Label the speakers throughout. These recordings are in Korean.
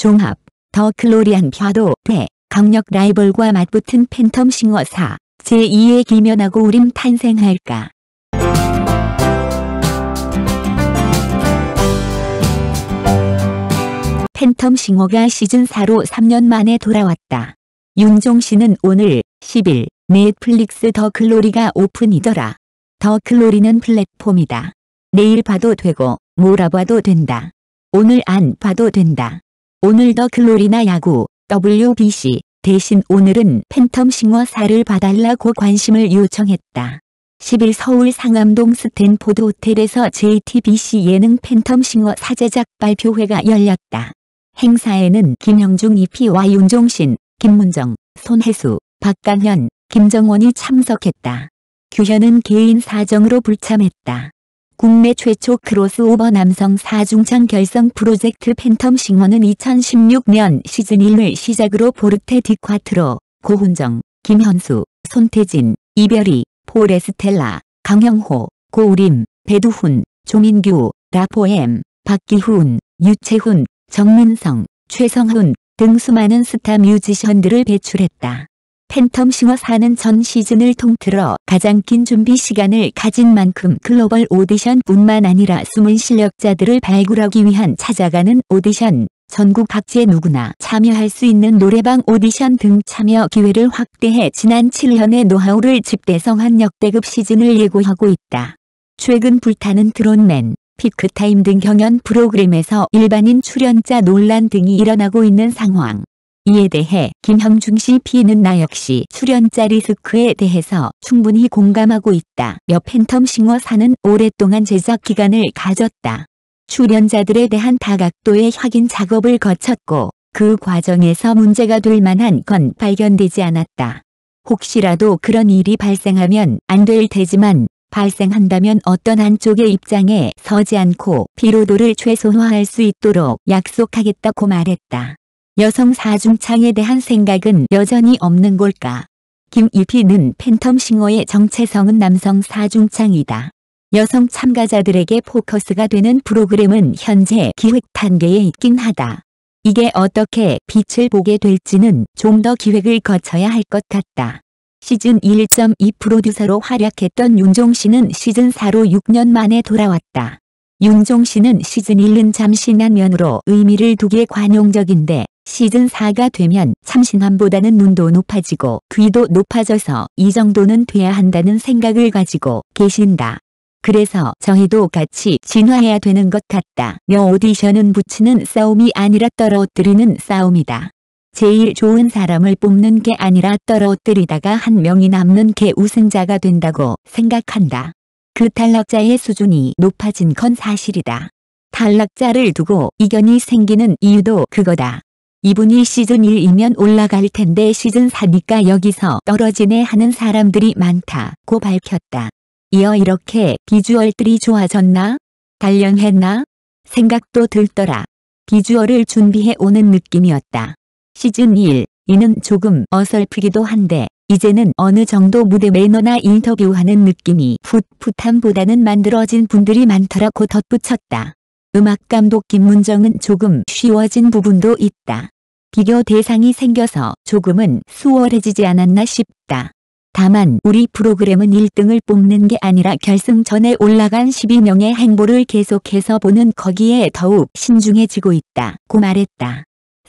Speaker 1: 종합, 더 글로리한 벼도 돼. 강력 라이벌과 맞붙은 팬텀싱어 4, 제2의 김연아고 우림 탄생할까. 팬텀싱어가 시즌4로 3년 만에 돌아왔다. 윤종신은 오늘 10일 넷플릭스 더 글로리가 오픈이더라. 더 글로리는 플랫폼이다. 내일 봐도 되고 몰아봐도 된다. 오늘 안 봐도 된다. 오늘 더 글로리나 야구 WBC 대신 오늘은 팬텀싱어 4를 봐달라고 관심을 요청했다. 10일 서울 상암동 스탠포드 호텔에서 JTBC 예능 팬텀싱어 4 제작 발표회가 열렸다. 행사에는 김형중 EP와 윤종신, 김문정, 손혜수, 박강현, 김정원이 참석했다. 규현은 개인 사정으로 불참했다. 국내 최초 크로스오버 남성 4중창 결성 프로젝트 팬텀싱어는 2016년 시즌1을 시작으로 포르테 디콰트로, 고훈정, 김현수, 손태진, 이별이, 폴에스텔라, 강형호, 고우림, 배두훈, 조민규, 라포엠, 박기훈, 유채훈, 정민성, 최성훈 등 수많은 스타 뮤지션들을 배출했다. 팬텀싱어 4는 전 시즌을 통틀어 가장 긴 준비 시간을 가진 만큼 글로벌 오디션뿐만 아니라 숨은 실력자들을 발굴하기 위한 찾아가는 오디션, 전국 각지에 누구나 참여할 수 있는 노래방 오디션 등 참여 기회를 확대해 지난 7년의 노하우를 집대성한 역대급 시즌을 예고하고 있다. 최근 불타는 드론맨, 피크타임 등 경연 프로그램에서 일반인 출연자 논란 등이 일어나고 있는 상황. 이에 대해 김형중 CP는 나 역시 출연자 리스크에 대해서 충분히 공감하고 있다. 팬텀싱어 4는 오랫동안 제작 기간을 가졌다. 출연자들에 대한 다각도의 확인 작업을 거쳤고 그 과정에서 문제가 될 만한 건 발견되지 않았다. 혹시라도 그런 일이 발생하면 안 될 테지만 발생한다면 어떤 한쪽의 입장에 서지 않고 피로도를 최소화할 수 있도록 약속하겠다고 말했다. 여성 4중창에 대한 생각은 여전히 없는 걸까? 김 EP는 팬텀싱어의 정체성은 남성 4중창이다. 여성 참가자들에게 포커스가 되는 프로그램은 현재 기획 단계에 있긴 하다. 이게 어떻게 빛을 보게 될지는 좀 더 기획을 거쳐야 할 것 같다. 시즌 1.2 프로듀서로 활약했던 윤종신은 시즌4로 6년 만에 돌아왔다. 윤종신은 시즌1은 잠시난 면으로 의미를 두기에 관용적인데 시즌4가 되면 참신함보다는 눈도 높아지고 귀도 높아져서 이 정도는 돼야 한다는 생각을 가지고 계신다. 그래서 저희도 같이 진화해야 되는 것 같다. 오디션은 붙이는 싸움이 아니라 떨어뜨리는 싸움이다. 제일 좋은 사람을 뽑는 게 아니라 떨어뜨리다가 한 명이 남는 게 우승자가 된다고 생각한다. 그 탈락자의 수준이 높아진 건 사실이다. 탈락자를 두고 이견이 생기는 이유도 그거다. 이분이 시즌 1이면 올라갈 텐데 시즌 4니까 여기서 떨어지네 하는 사람들이 많다고 밝혔다. 이어 이렇게 비주얼들이 좋아졌나? 단련했나? 생각도 들더라. 비주얼을 준비해 오는 느낌이었다. 시즌 1, 이는 조금 어설프기도 한데 이제는 어느 정도 무대 매너나 인터뷰하는 느낌이 풋풋함보다는 만들어진 분들이 많더라고 덧붙였다. 음악감독 김문정은 조금 쉬워진 부분도 있다. 비교 대상이 생겨서 조금은 수월해지지 않았나 싶다. 다만 우리 프로그램은 1등을 뽑는 게 아니라 결승전에 올라간 12명의 행보를 계속해서 보는 거기에 더욱 신중해지고 있다고 말했다.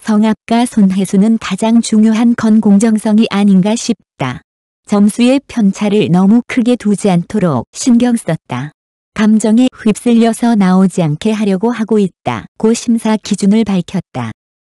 Speaker 1: 성악가 손혜수는 가장 중요한 건 공정성이 아닌가 싶다. 점수의 편차를 너무 크게 두지 않도록 신경 썼다. 감정에 휩쓸려서 나오지 않게 하려고 하고 있다고 심사 기준을 밝혔다.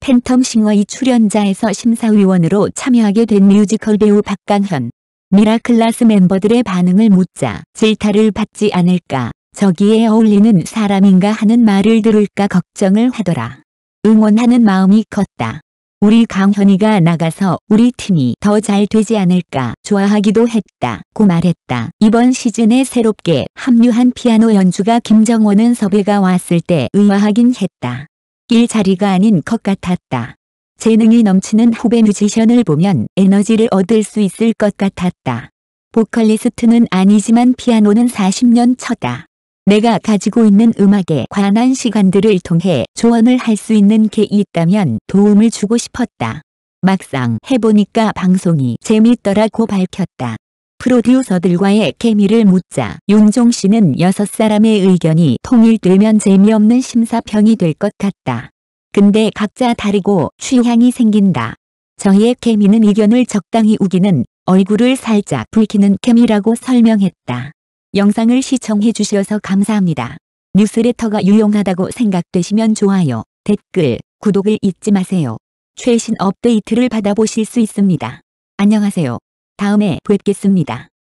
Speaker 1: 팬텀싱어 2 출연자에서 심사위원으로 참여하게 된 뮤지컬 배우 박강현. 미라클라스 멤버들의 반응을 묻자 질타를 받지 않을까, 저기에 어울리는 사람인가 하는 말을 들을까 걱정을 하더라. 응원하는 마음이 컸다. 우리 강현이가 나가서 우리 팀이 더 잘 되지 않을까 좋아하기도 했다고 말했다. 이번 시즌에 새롭게 합류한 피아노 연주가 김정원은 섭외가 왔을 때 의아하긴 했다. 낄 자리가 아닌 것 같았다. 재능이 넘치는 후배 뮤지션을 보면 에너지를 얻을 수 있을 것 같았다. 보컬리스트는 아니지만 피아노는 40년 차다. 내가 가지고 있는 음악에 관한 시간들을 통해 조언을 할 수 있는 게 있다면 도움을 주고 싶었다. 막상 해보니까 방송이 재밌더라고 밝혔다. 프로듀서들과의 케미를 묻자 윤종 씨는 6사람의 의견이 통일되면 재미없는 심사평이 될 것 같다. 근데 각자 다르고 취향이 생긴다. 저희의 케미는 의견을 적당히 우기는 얼굴을 살짝 붉히는 케미라고 설명했다. 영상을 시청해 주셔서 감사합니다. 뉴스레터가 유용하다고 생각되시면 좋아요, 댓글, 구독을 잊지 마세요. 최신 업데이트를 받아보실 수 있습니다. 안녕하세요. 다음에 뵙겠습니다.